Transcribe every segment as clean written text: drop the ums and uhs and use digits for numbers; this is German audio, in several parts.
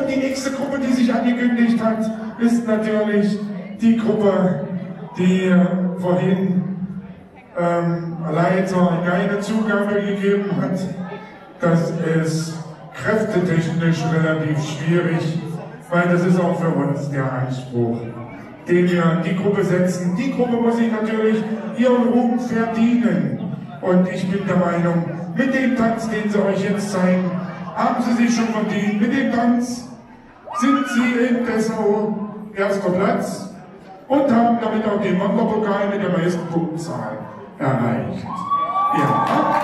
Und die nächste Gruppe, die sich angekündigt hat, ist natürlich die Gruppe, die vorhin leider keine Zugabe gegeben hat. Das ist kräftetechnisch relativ schwierig, weil das ist auch für uns der Anspruch, den wir an die Gruppe setzen. Die Gruppe muss sich natürlich ihren Ruhm verdienen. Und ich bin der Meinung, mit dem Tanz, den sie euch jetzt zeigen, haben sie sich schon verdient. Mit dem Tanz sind sie in Dessau erster Platz und haben damit auch den Wanderpokal mit der meisten Punktzahl erreicht. Ja.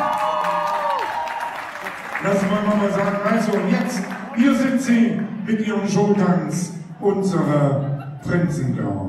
Das wollen wir mal sagen. Also, und jetzt, hier sind sie mit ihrem Showtanz, unsere Prinzenglocken.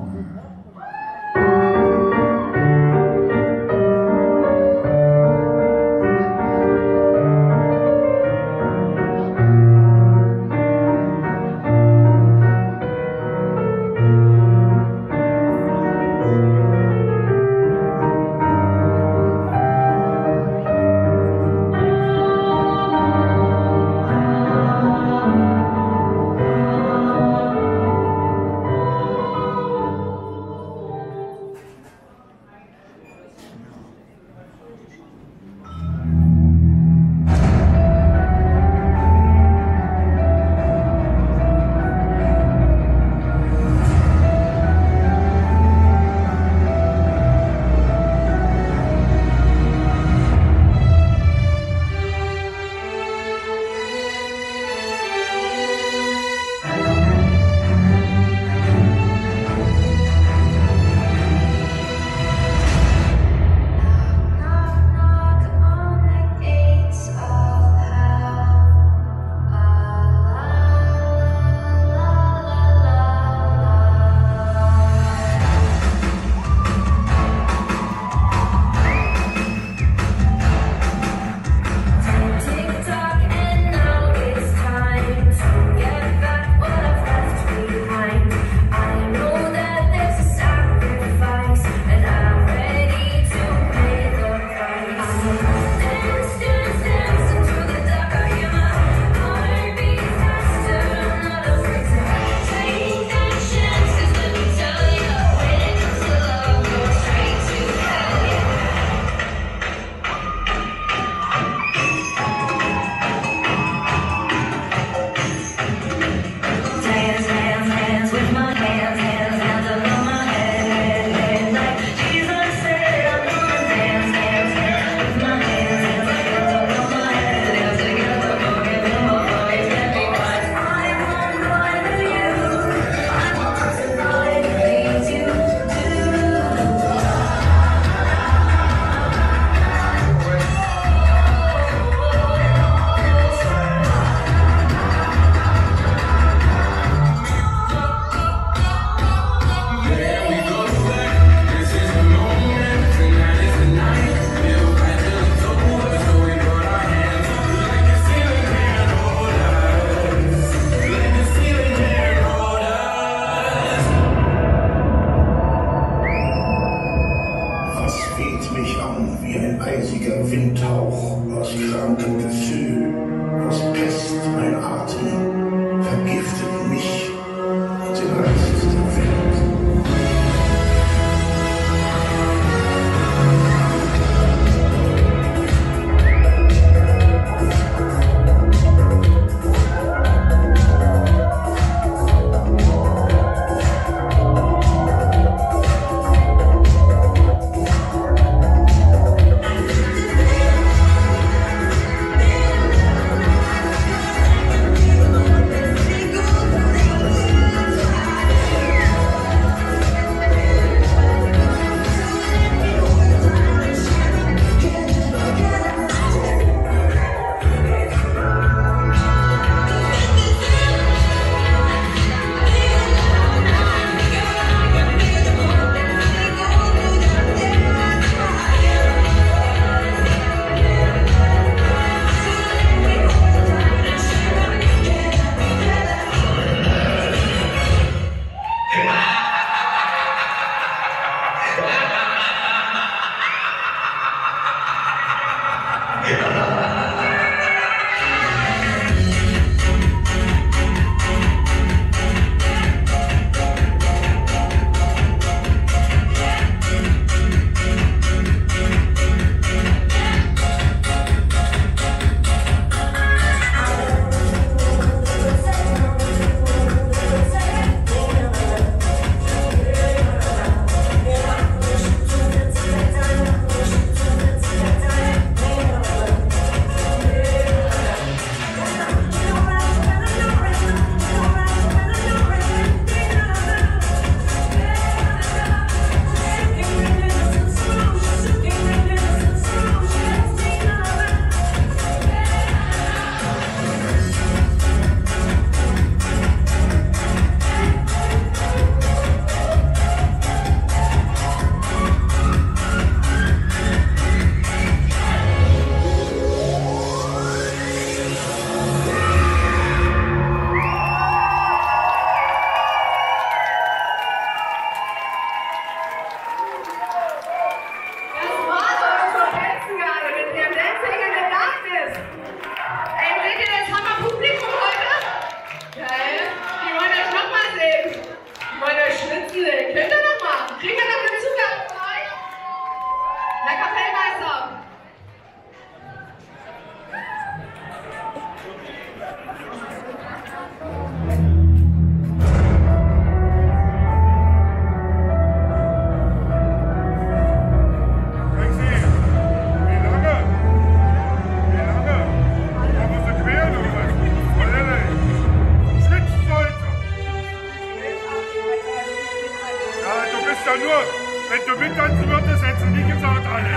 ja nur, wenn du mittanzen würdest, hättest du nicht gesagt, alle.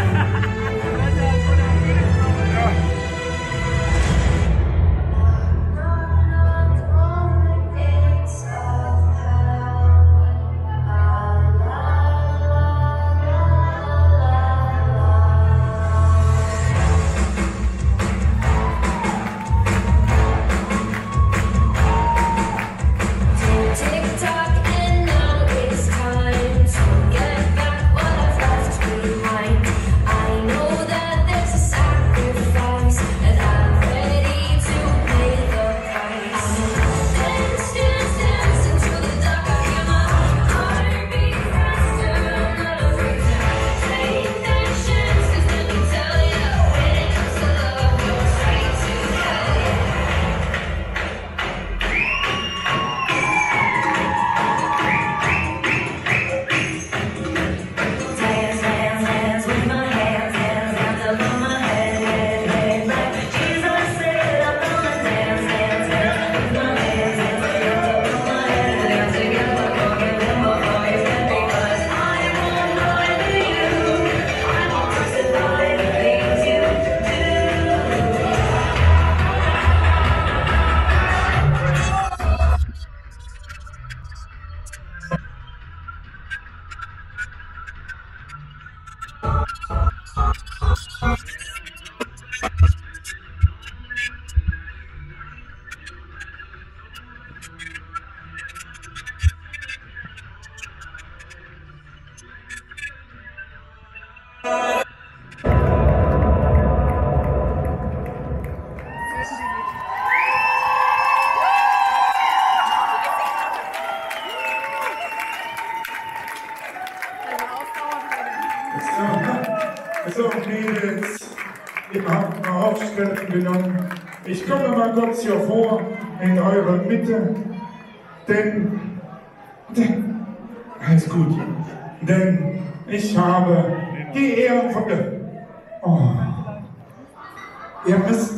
Ja. So, Mädels, ihr habt mal Aufstellung genommen. Ich komme mal kurz hier vor in eurer Mitte, denn alles gut, denn ich habe die ehrenvolle. Oh, ihr wisst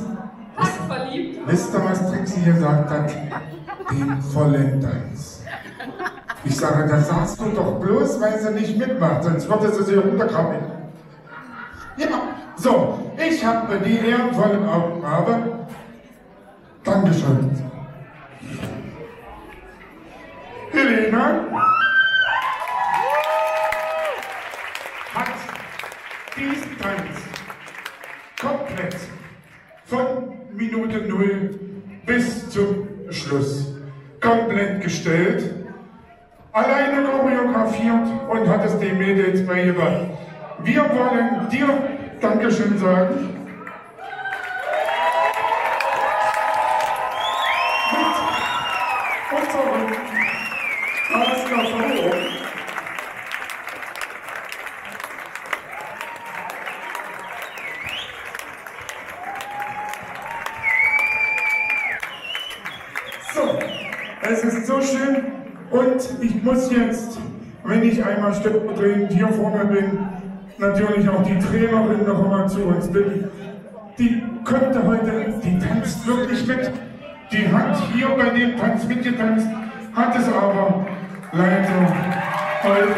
ihr, was Trixie gesagt hat? Den vollen Tanz. Ich sage, das sagst du doch bloß, weil sie nicht mitmacht, sonst würde sie sich runterkrabbeln. Ja, so, ich habe die ehrenvollen Aufgabe. Dankeschön. Helena hat diesen Tanz komplett von Minute 0 bis zum Schluss komplett gestellt, alleine choreografiert und hat es den Mädels beigebracht. Wir wollen dir Dankeschön sagen. Mit unserem Master. So, es ist so schön und ich muss jetzt, wenn ich einmal stellvertretend hier vorne bin, natürlich auch die Trainerin noch einmal zu uns bitten. Die konnte heute, die tanzt wirklich mit. Die hat hier bei dem Tanz mitgetanzt, hat es aber leider heute.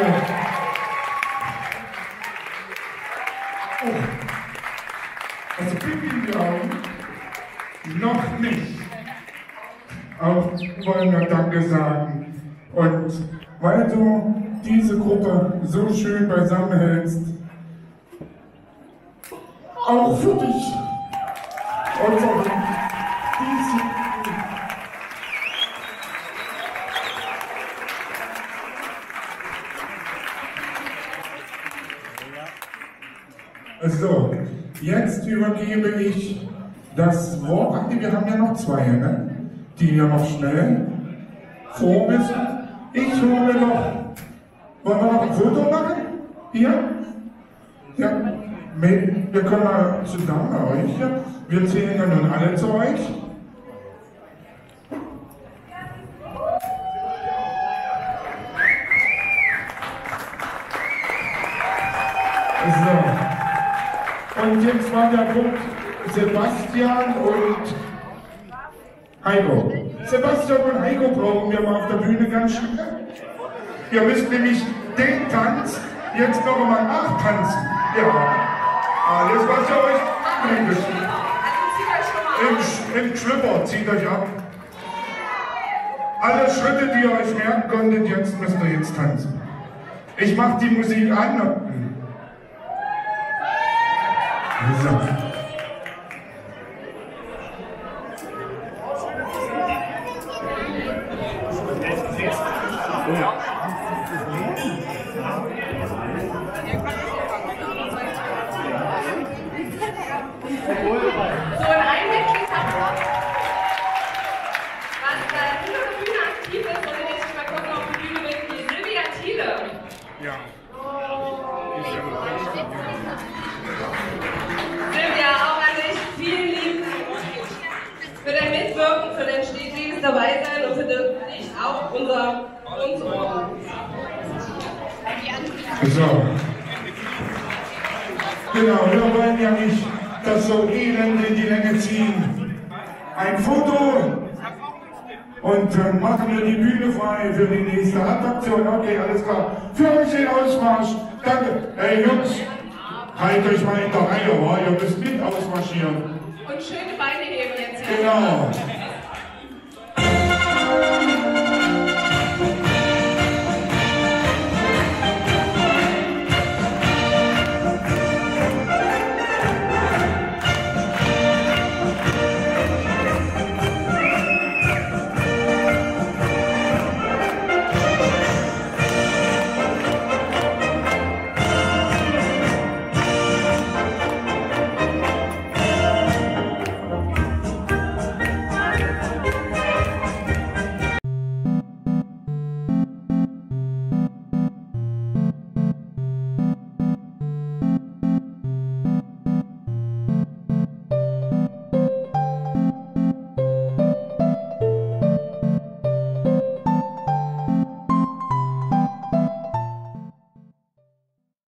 Oh. Also Pipi in die Augen, noch nicht. Auch wollen wir Danke sagen. Und weil du diese Gruppe so schön beisammenhältst, auch für dich. So, jetzt übergebe ich das Wort an die, wir haben ja noch zwei, ne? Die wir noch schnell vor müssen. Ich hole noch, wollen wir noch ein Foto machen? Hier? Ja. Wir können mal zusammen bei euch hier. Wir zählen ja nun alle zu euch. So. Und jetzt war der Punkt Sebastian und Heiko. Sebastian und Heiko brauchen wir mal auf der Bühne ganz schnell. Ihr müsst nämlich den Tanz jetzt noch einmal nachtanzen. Ja, alles, was ihr euch anbringt. Im Schlüpper, zieht euch ab. Alle Schritte, die ihr euch merken konntet, jetzt müsst ihr jetzt tanzen. Ich mach die Musik an. So. Silvia, auch an dich vielen lieben Dank für dein Mitwirken, für dein stetiges Dabeisein und für dich auch unser Ohr. So. Genau, wir wollen ja nicht das so elend in die Länge ziehen. Ein Foto und dann machen wir die Bühne frei für die nächste Handaktion. Okay, alles klar. Für euch den Ausmarsch. Danke. Hey Jungs, halt euch mal in der Reihe, ihr müsst mit ausmarschieren. Und schöne Beine heben jetzt. Genau.